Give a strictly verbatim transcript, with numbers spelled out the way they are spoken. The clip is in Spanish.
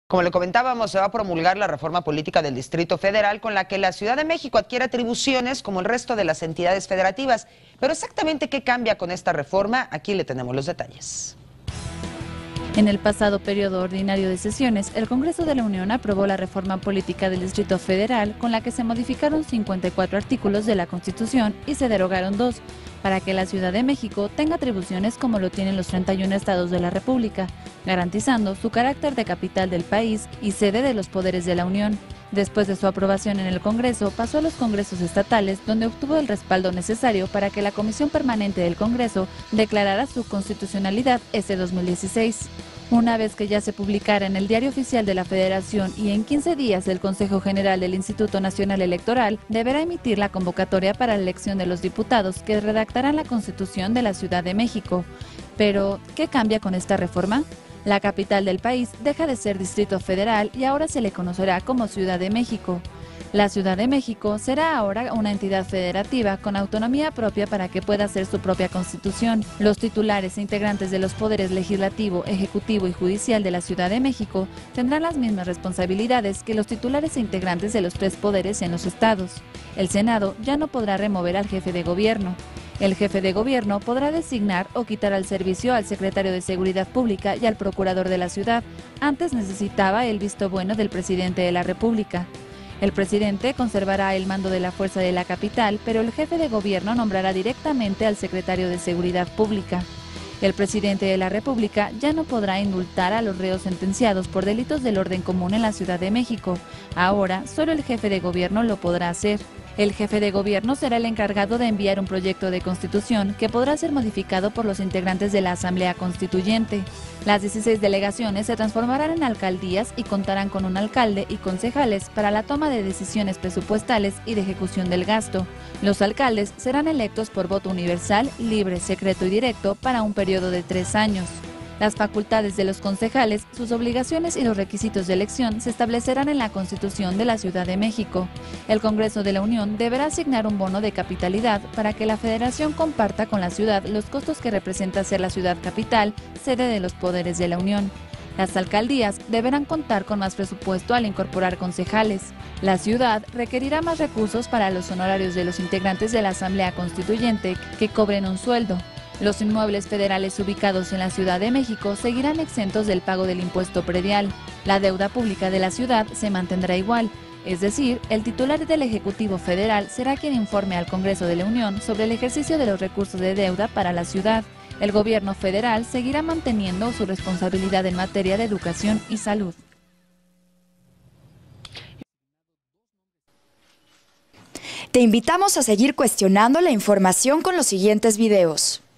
Como le comentábamos, se va a promulgar la reforma política del Distrito Federal con la que la Ciudad de México adquiere atribuciones como el resto de las entidades federativas. Pero exactamente qué cambia con esta reforma, aquí le tenemos los detalles. En el pasado periodo ordinario de sesiones, el Congreso de la Unión aprobó la reforma política del Distrito Federal con la que se modificaron cincuenta y cuatro artículos de la Constitución y se derogaron dos, para que la Ciudad de México tenga atribuciones como lo tienen los treinta y uno estados de la República, garantizando su carácter de capital del país y sede de los poderes de la Unión. Después de su aprobación en el Congreso, pasó a los congresos estatales, donde obtuvo el respaldo necesario para que la Comisión Permanente del Congreso declarara su constitucionalidad este dos mil dieciséis. Una vez que ya se publicara en el Diario Oficial de la Federación y en quince días el Consejo General del Instituto Nacional Electoral deberá emitir la convocatoria para la elección de los diputados que redactarán la Constitución de la Ciudad de México. Pero, ¿qué cambia con esta reforma? La capital del país deja de ser Distrito Federal y ahora se le conocerá como Ciudad de México. La Ciudad de México será ahora una entidad federativa con autonomía propia para que pueda hacer su propia constitución. Los titulares e integrantes de los poderes legislativo, ejecutivo y judicial de la Ciudad de México tendrán las mismas responsabilidades que los titulares e integrantes de los tres poderes en los estados. El Senado ya no podrá remover al jefe de gobierno. El jefe de gobierno podrá designar o quitar al servicio al secretario de Seguridad Pública y al procurador de la ciudad. Antes necesitaba el visto bueno del presidente de la República. El presidente conservará el mando de la fuerza de la capital, pero el jefe de gobierno nombrará directamente al secretario de Seguridad Pública. El presidente de la República ya no podrá indultar a los reos sentenciados por delitos del orden común en la Ciudad de México. Ahora, solo el jefe de gobierno lo podrá hacer. El jefe de gobierno será el encargado de enviar un proyecto de constitución que podrá ser modificado por los integrantes de la Asamblea Constituyente. Las dieciséis delegaciones se transformarán en alcaldías y contarán con un alcalde y concejales para la toma de decisiones presupuestales y de ejecución del gasto. Los alcaldes serán electos por voto universal, libre, secreto y directo para un periodo de tres años. Las facultades de los concejales, sus obligaciones y los requisitos de elección se establecerán en la Constitución de la Ciudad de México. El Congreso de la Unión deberá asignar un bono de capitalidad para que la Federación comparta con la ciudad los costos que representa ser la ciudad capital, sede de los poderes de la Unión. Las alcaldías deberán contar con más presupuesto al incorporar concejales. La ciudad requerirá más recursos para los honorarios de los integrantes de la Asamblea Constituyente que cobren un sueldo. Los inmuebles federales ubicados en la Ciudad de México seguirán exentos del pago del impuesto predial. La deuda pública de la ciudad se mantendrá igual, es decir, el titular del Ejecutivo Federal será quien informe al Congreso de la Unión sobre el ejercicio de los recursos de deuda para la ciudad. El gobierno federal seguirá manteniendo su responsabilidad en materia de educación y salud. Te invitamos a seguir cuestionando la información con los siguientes videos.